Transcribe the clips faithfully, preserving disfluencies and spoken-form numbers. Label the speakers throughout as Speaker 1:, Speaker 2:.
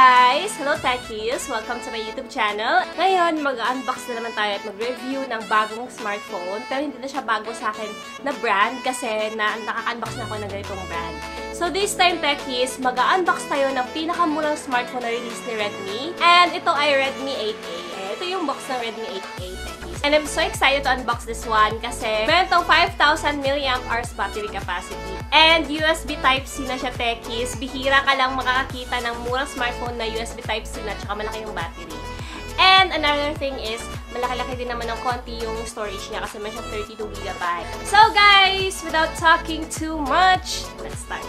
Speaker 1: guys! Hello Techies! Welcome to my YouTube channel. Ngayon, mag-unbox na naman tayo at mag-review ng bagong smartphone. Pero hindi na siya bago sa akin na brand kasi na nakaka-unbox na ako ng ganitong brand. So this time Techies, mag-unbox tayo ng pinakamurang smartphone na release ni Redmi. And ito ay Redmi eight A. Ito yung box ng Redmi eight A Techies. And I'm so excited to unbox this one kasi meron itong five thousand milliamp hours battery capacity. And U S B Type-C na siya, Techies. Bihira ka lang makakakita ng murang smartphone na U S B Type-C na tsaka malaki yung battery. And another thing is, malaki-laki din naman ng konti yung storage niya kasi may siya thirty-two gigabyte. So guys, without talking too much, let's start.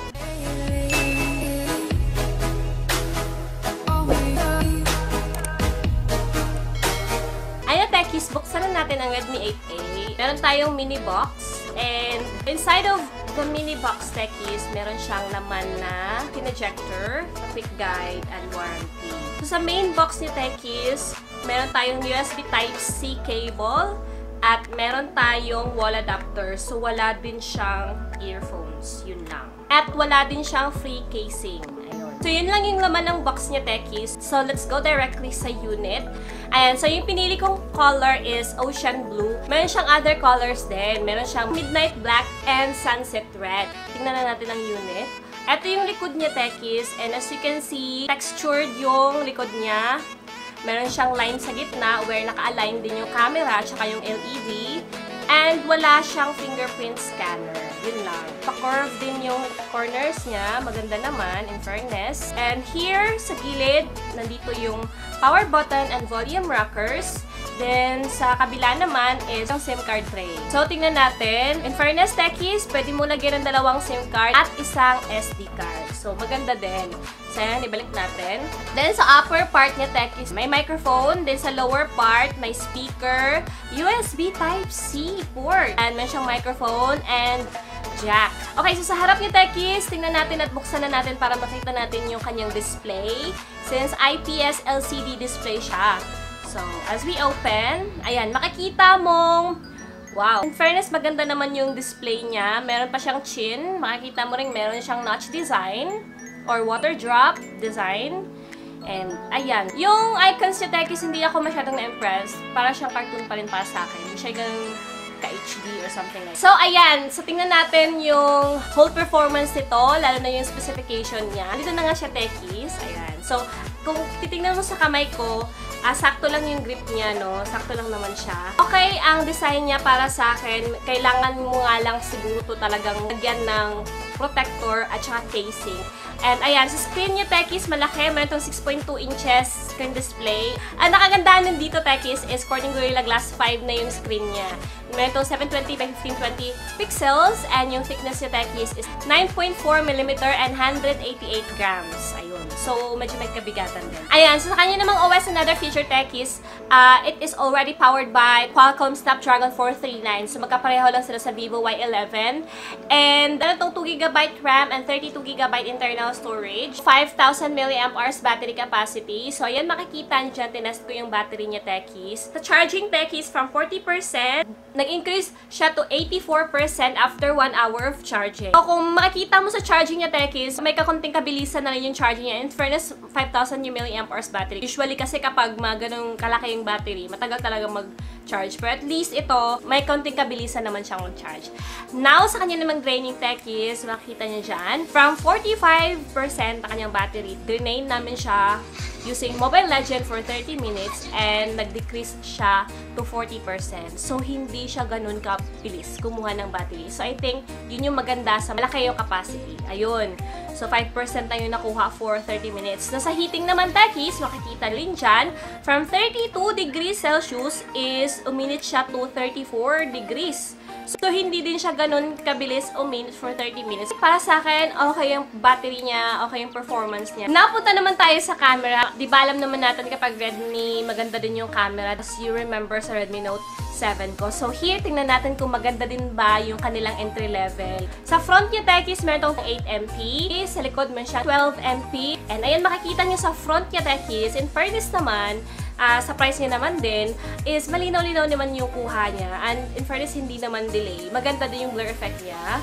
Speaker 1: Ayan, Techies, buksan na natin ang Redmi eight A. Meron tayong mini box. And inside of the mini box, Techies, meron siyang laman na pinajector, quick guide, and warranty. So sa main box ni Techies, meron tayong U S B Type-C cable at meron tayong wall adapter. So wala din siyang earphones. Yun lang. At wala din siyang free casing. So, yun lang yung laman ng box niya, Techies. So, let's go directly sa unit. Ayan. So, yung pinili kong color is Ocean Blue. Meron siyang other colors din. Meron siyang Midnight Black and Sunset Red. Tingnan na natin ang unit. Ito yung likod niya, Techies. And as you can see, textured yung likod niya. Meron siyang line sa gitna where naka-align din yung camera at saka yung L E D. And wala siyang fingerprint scanner. Yun lang. Pa-curve din yung corners niya. Maganda naman, in fairness. And here, sa gilid, nandito yung power button and volume rockers. Then, sa kabila naman is yung SIM card tray. So, tingnan natin. In fairness, Techies, pwede mo lagyan ng dalawang SIM card at isang S D card. So, maganda din. So, yan, ibalik natin. Then, sa upper part niya, Techies, may microphone. Then, sa lower part, may speaker, U S B Type-C port. And may siyang microphone and jack. Okay, so sa harap niya, Techies, tingnan natin at buksan na natin para makita natin yung kanyang display. Since I P S L C D display siya. So, as we open, ayan, makikita mong, wow. In fairness, maganda naman yung display niya. Meron pa siyang chin. Makikita mo rin meron siyang notch design or water drop design. And, ayan. Yung icons niya, Techies, hindi ako masyadong na-impressed. Para siyang cartoon pa rin para sa akin. Hindi siya ganun ka-H D or something like that. So, ayan. So, tingnan natin yung whole performance nito, lalo na yung specification niya. Dito na nga siya, Techies. Ayan. So, kung titingnan mo sa kamay ko, Ah, sakto lang yung grip niya, no? Sakto lang naman siya. Okay, ang design niya para sa akin, kailangan mo nga lang siguro to talagang lagyan ng protector at saka casing. And ayan, sa screen niya, Techies, malaki. Meron itong six point two inches screen display. Ang nakagandahan din dito, Techies, is Corning Gorilla Glass five na yung screen niya. Meron itong seven twenty by fifteen twenty pixels. And yung thickness niya, Techies, is nine point four millimeter and one hundred eighty-eight grams. Ayun. So, medyo may kabigatan din. Ayan, so sa kanya namang O S, another feature, Techies, uh, it is already powered by Qualcomm Snapdragon four thirty-nine. So, magkapareho lang sila sa Vivo Y eleven. And, meron itong two gigabyte RAM and thirty-two gigabyte internal storage. five thousand milliamp hours battery capacity. So, ayan, makikita nyo dyan, tinest ko yung battery niya, Techies. Sa charging, Techies, from forty percent, nag-increase siya to eighty-four percent after one hour of charging. So, kung makikita mo sa charging niya, Techies, may kakunting kabilisan na rin yung charging niya. In fairness, five thousand milliamp hours battery. Usually, kasi kapag mga ganung kalaki yung battery, matagal talaga mag-charge. But at least ito, may kaunting kabilisan naman siyang mag-charge. Now, sa kanya namang draining, Techies, makikita niyo dyan, from forty-five percent na kanyang battery, drain namin siya using Mobile Legends for thirty minutes and nag-decrease siya to forty percent. So, hindi siya ganun kabilis kumuha ng battery. So, I think, yun yung maganda sa malaki yung capacity. Ayun. So, five percent na yung nakuha for thirty minutes. Nasa heating naman, Techies, makikita rin dyan, from thirty-two degrees Celsius is uminit siya to thirty-four degrees. So, hindi din siya ganun kabilis uminit for thirty minutes. Para sa akin, okay yung battery niya, okay yung performance niya. Napunta naman tayo sa camera. Di ba alam naman natin kapag Redmi, maganda din yung camera. As you remember sa Redmi Note seven ko. So, here, tingnan natin kung maganda din ba yung kanilang entry level. Sa front niya, Techies, meron itong eight M P. Sa likod, meron siya twelve M P. And ayan, makikita niyo sa front niya, Techies. In fairness naman, Uh, sa price niya naman din, is malinaw-linaw naman yung kuha niya. And in fairness, hindi naman delay. Maganda din yung blur effect niya.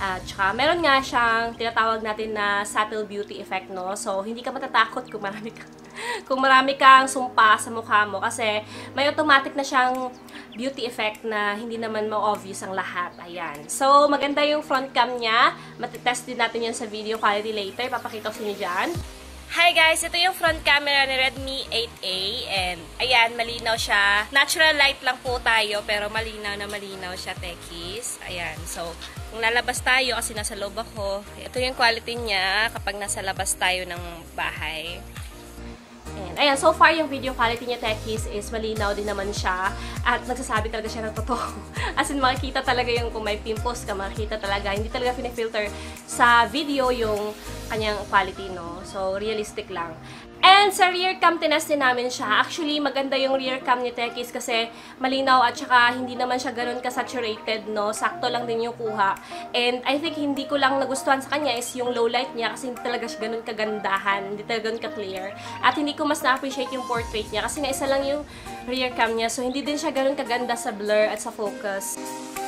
Speaker 1: At saka, meron nga siyang tinatawag natin na subtle beauty effect, no? So, hindi ka matatakot kung marami ka, kung marami kang sumpa sa mukha mo kasi may automatic na siyang beauty effect na hindi naman ma-obvious ang lahat. Ayan. So, maganda yung front cam niya. Matitest din natin yan sa video quality later. Papakita ko sa inyo dyan. Hi guys! Ito yung front camera ni Redmi eight A and ayan, malinaw siya. Natural light lang po tayo pero malinaw na malinaw siya, techies. Ayan, so kung lalabas tayo kasi nasa loob ako, ito yung quality niya kapag nasa labas tayo ng bahay. And, ayan, so far yung video quality niya, techies, is malinaw din naman siya at nagsasabi talaga siya ng totoo. As in, makikita talaga yung kung may pimples ka, makikita talaga. Hindi talaga pinifilter sa video yung kanyang quality, no? So, realistic lang. And sa rear cam, tinest din namin siya. Actually, maganda yung rear cam ni techies kasi malinaw at saka hindi naman siya ganun ka-saturated, no? Sakto lang din yung kuha. And I think hindi ko lang nagustuhan sa kanya is yung low light niya kasi hindi talaga siya ganun kagandahan, hindi talaga ganun ka-clear. At hindi ko mas na-appreciate yung portrait niya kasi nga isa lang yung rear cam niya. So, hindi din siya ganun kaganda sa blur at sa focus.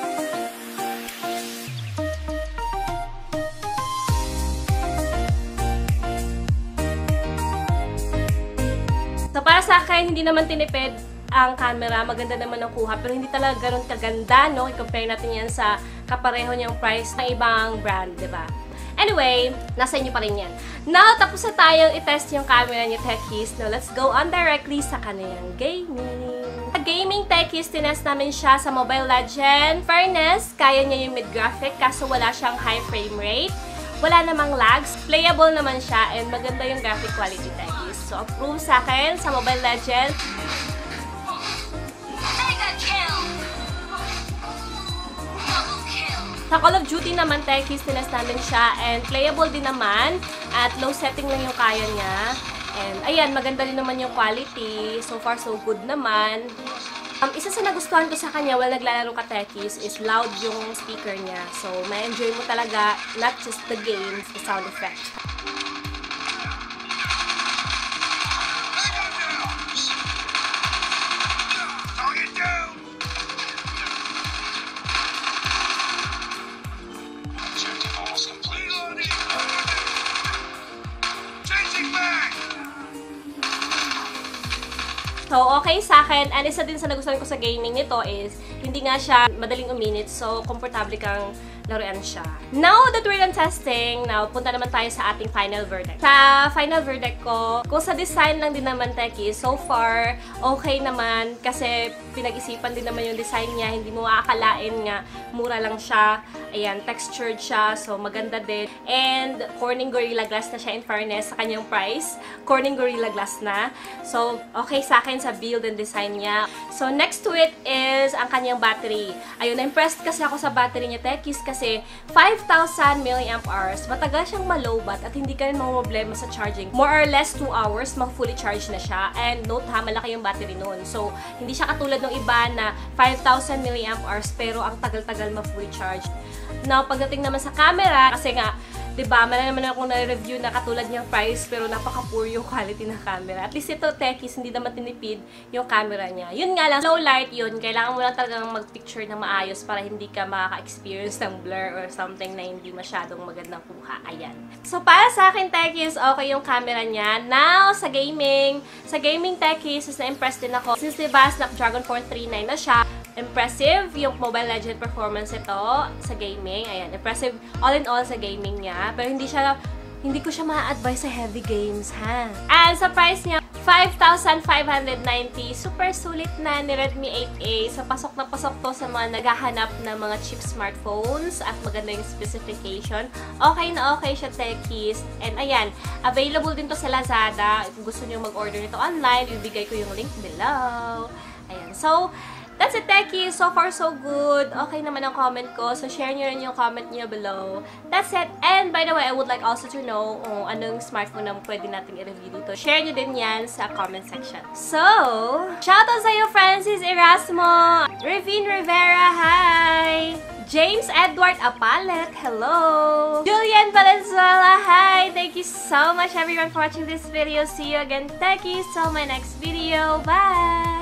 Speaker 1: So, para sa akin, hindi naman tinipid ang camera. Maganda naman ang kuha. Pero hindi talaga ganun kaganda, no? I-compare natin yan sa kapareho niyang price ng ibang brand, diba? Anyway, nasa inyo pa rin yan. Now, tapos na tayong i-test yung camera ni techies. Now, let's go on directly sa kanyang gaming. Sa gaming, techies, tinest namin siya sa Mobile Legends. Fairness, kaya niya yung mid-graphic kaso wala siyang high frame rate. Wala namang lags. Playable naman siya and maganda yung graphic quality, techies. So, approve sa akin sa Mobile Legends. Sa Call of Duty naman, techies, tinest namin siya and playable din naman at low setting lang yung kaya niya. And ayan, maganda din naman yung quality. So far, so good naman. Um, isa sa nagustuhan ko sa kanya while naglalaro ka, techies, is loud yung speaker niya. So, ma-enjoy mo talaga not just the games, the sound effect. So, okay sa akin. And isa din sa nagustuhan ko sa gaming nito is, hindi nga siya madaling uminit. So, komportable kang laruan siya. Now that we're done testing, now, punta naman tayo sa ating final verdict. Sa final verdict ko, kung sa design lang din naman, techies, so far, okay naman. Kasi pinag-isipan din naman yung design niya. Hindi mo aakalain nga, mura lang siya. Ayan, textured siya. So, maganda din. And, Corning Gorilla Glass na siya in fairness sa kanyang price. Corning Gorilla Glass na. So, okay sa akin sa build and design niya. So, next to it is ang kanyang battery. Ayun, na-impressed kasi ako sa battery niya, techies, kasi five thousand milliamp hours. Matagal siyang malobat at hindi ka rin problema sa charging. More or less two hours, mag-fully charge na siya. And note ha, malaki yung battery noon. So, hindi siya katulad ng iba na five thousand milliamp hours pero ang tagal-tagal ma-fully charge. Now, pagdating naman sa camera, kasi nga, diba, mala naman akong na-review na katulad niyang price pero napaka-poor yung quality ng camera. At least ito, techies, hindi naman tinipid yung camera niya. Yun nga lang, low light yun. Kailangan mo lang talagang mag-picture na maayos para hindi ka makaka-experience ng blur or something na hindi masyadong magandang kuha. Ayan. So, para sa akin, techies, okay yung camera niya. Now, sa gaming, sa gaming, techies, is na-impressed din ako. Since diba, Snapdragon four thirty-nine na siya, impressive yung Mobile Legends performance ito sa gaming. Ayan, impressive all in all sa gaming niya. Pero hindi siya, hindi ko siya ma-advise sa heavy games, ha? And sa price niya, five thousand five hundred ninety. Super sulit na ni Redmi eight A. So, pasok na pasok to sa mga naghahanap ng mga cheap smartphones at maganda yung specification. Okay na okay siya, techies. And ayan, available din to sa Lazada. Kung gusto niyo mag-order nito online, ibigay ko yung link below. Ayan. So, that's it, techies. So far, so good. Okay naman ang comment ko. So, share nyo rin yung comment nyo below. That's it. And by the way, I would like also to know kung anong smartphone na pwede natin i-review dito. Share nyo din yan sa comment section. So, shoutout sa'yo, Francis Erasmo, Revin Rivera, hi! James Edward Apalet, hello! Julian Valenzuela, hi! Thank you so much, everyone, for watching this video. See you again, techies, till my next video. Bye!